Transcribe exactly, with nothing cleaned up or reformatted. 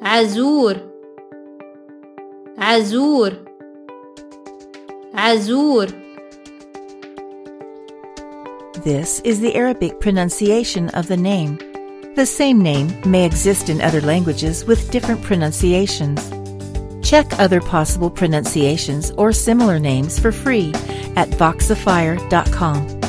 عزور عزور عزور. This is the Arabic pronunciation of the name. The same name may exist in other languages with different pronunciations. Check other possible pronunciations or similar names for free at voxifier dot com.